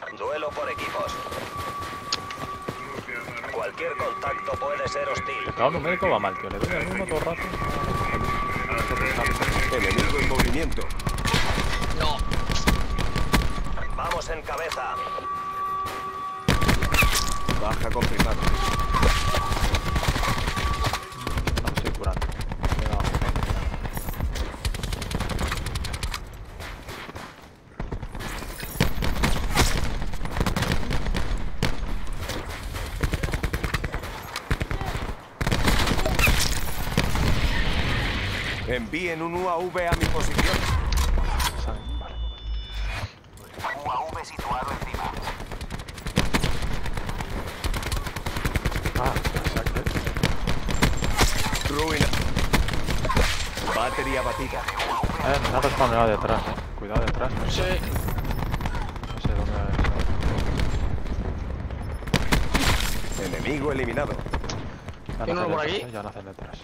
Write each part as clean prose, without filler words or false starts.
Duelo por equipos. Cualquier contacto puede ser hostil. Claro, numérico va mal, tío. Le doy al uno todo el rato. Enemigo en movimiento. No. Vamos en cabeza. Baja confirmada. No me estoy curando. Cuidado. Envíen un UAV a mi posición. Vale. UAV situado encima. Ah, exacto. Ruina. Batería batida. Me ha respawnado detrás, Cuidado detrás. Sí. No sé dónde es. Enemigo eliminado. Ya ¿Tiene uno por detrás, aquí? Ya nacen detrás.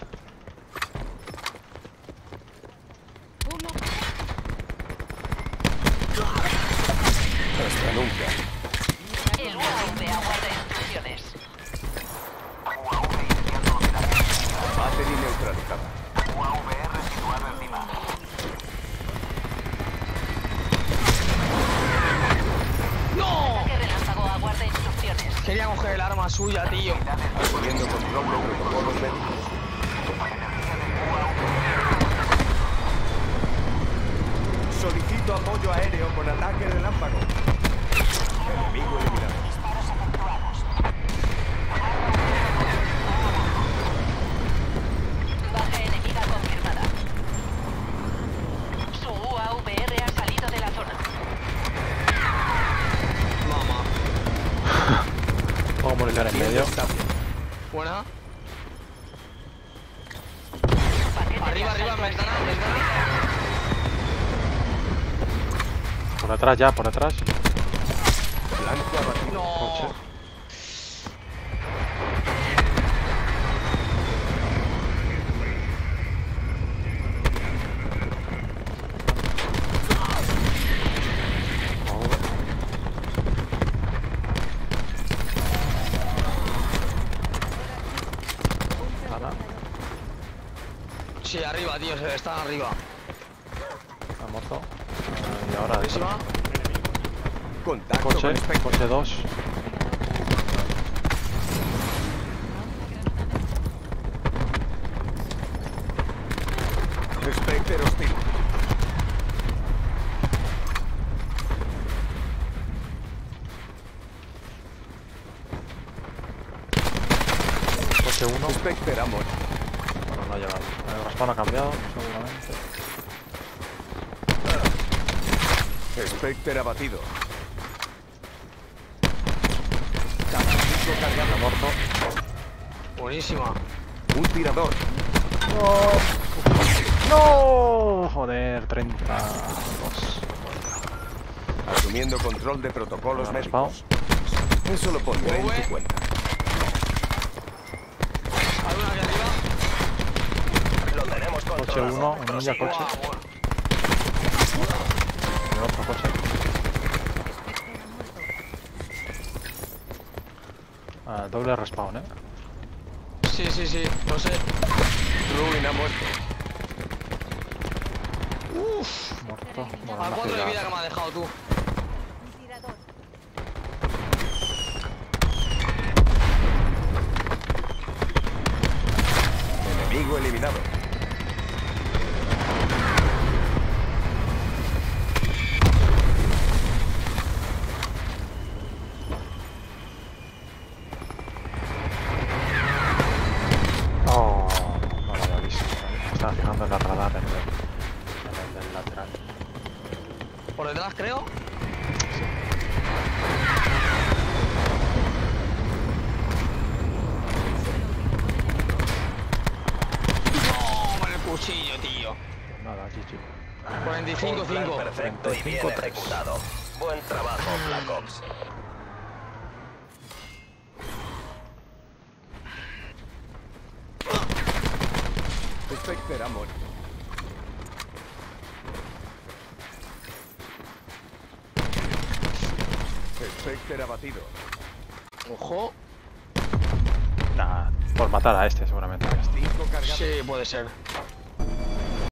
Hasta nunca. El UAV aguarda instrucciones. UAV iniciando operación. Batería neutralizada. UAVR situado encima. ¡No! Ataque relámpago aguarda instrucciones. Quería coger el arma suya, tío. Asumiendo control de protocolos médicos. Solicito apoyo aéreo con ataque relámpago. Enemigo eliminado. Disparos efectuados. Baja enemiga confirmada. Su UAVR ha salido de la zona. Mamá. Pongo munición en medio. Buena. Paquete de Arriba, asalto ventana, al ventana. Por atrás ya, por atrás. Blanco abatido. No. Coche. Nada, Sí, arriba, tío. Están arriba. está muerto. Y ahora Buenísima. Contacto coche, con espectro. coche 2. Spectre hostil. Coche 1. Spectre ha muerto. Bueno, no ha llegado. El respawn ha cambiado, seguramente. Spectre abatido. Ha muerto. Buenísima. Un tirador. ¡No! Joder, 32. Asumiendo control de protocolos Ahora respawn. médicos. Eso lo pondré en tu cuenta. Hay una aquí arriba. Lo tenemos Coche controlado. 1, un ninja coche. Y otro coche. Ah, doble respawn, Sí, sí, sí. No sé. Ruin ha muerto. Muerto. Bueno, ¿A no cuánto de hace vida nada. que me ha dejado tú? Enemigo eliminado. Oh, no lo había visto. Me estaba fijando en el radar en el del lateral. Por detrás, creo. No, con el cuchillo, tío. Nada, GG. 45-5. Un plan perfecto y bien 45-3. ejecutado. Buen trabajo, Black Ops. Spectre ha muerto. Spectre abatido. Ojo. Nah, por matar a este seguramente. A este. 5 cargados. Sí, puede ser.